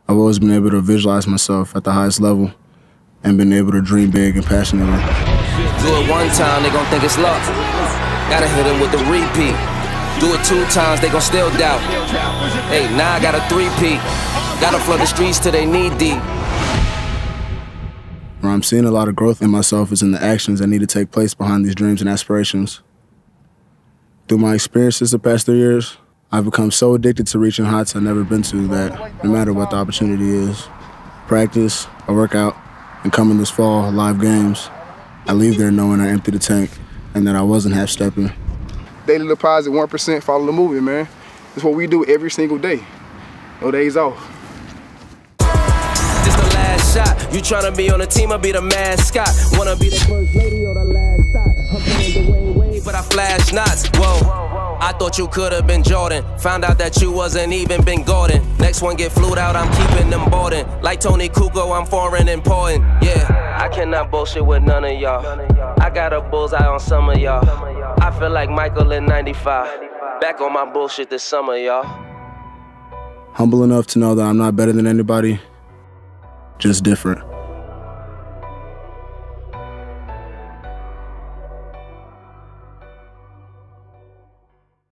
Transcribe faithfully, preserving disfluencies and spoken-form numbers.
I've always been able to visualize myself at the highest level and been able to dream big and passionately. Do it one time, they gon' think it's luck. Gotta hit them with the repeat. Do it two times, they gon' still doubt. Hey, now I got a three-peat. Gotta flood the streets till they knee deep. Where I'm seeing a lot of growth in myself is in the actions that need to take place behind these dreams and aspirations. Through my experiences the past three years, I've become so addicted to reaching heights I've never been to that no matter what the opportunity is, practice, a workout, and coming this fall, live games, I leave there knowing I emptied the tank and that I wasn't half-stepping. Daily deposit, one percent, follow the movement, man. It's what we do every single day. No days off. This the last shot. You tryna be on the team or be the mascot? Wanna be the first lady or the last shot? I'm playing the Wayne Wade, but I flash knots. Whoa. I thought you could've been Jordan. Found out that you wasn't even Ben Gordon. Next one get flued out, I'm keeping them boarding. Like Tony Kukoc, I'm foreign important. Yeah, I cannot bullshit with none of y'all. I got a bullseye on some of y'all. I feel like Michael in ninety-five. Back on my bullshit this summer, y'all. Humble enough to know that I'm not better than anybody, just different.